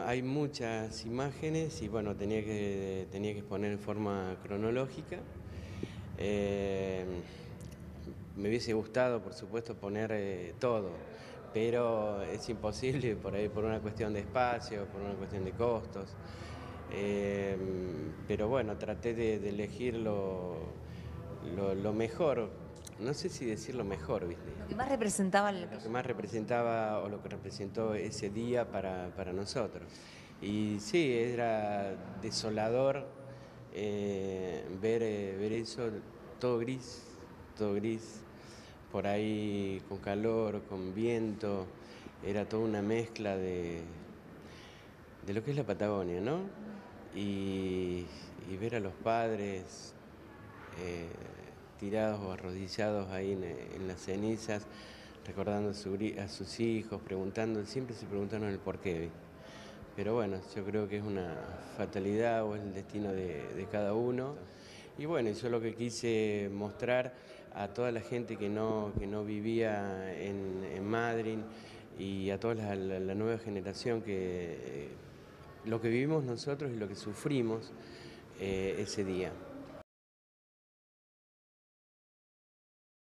hay muchas imágenes y bueno, tenía que exponer en forma cronológica. Eh, Me hubiese gustado, por supuesto, poner todo, pero es imposible por ahí por una cuestión de espacio, por una cuestión de costos. Pero bueno, traté de elegir lo mejor, no sé si decir lo mejor, ¿viste? Lo que más representaba lo Lo que... que más representaba o lo que representó ese día para nosotros. Y sí, era desolador ver eso, todo gris, todo gris, por ahí con calor, con viento, era toda una mezcla de lo que es la Patagonia, ¿no? Y ver a los padres eh, tirados o arrodillados ahí en las cenizas, recordando a sus hijos, siempre se preguntaron el porqué. Pero bueno, yo creo que es una fatalidad o es el destino de cada uno. Y bueno, yo lo que quise mostrar a toda la gente que no vivía en Madryn y a toda la nueva generación que lo que vivimos nosotros y lo que sufrimos ese día.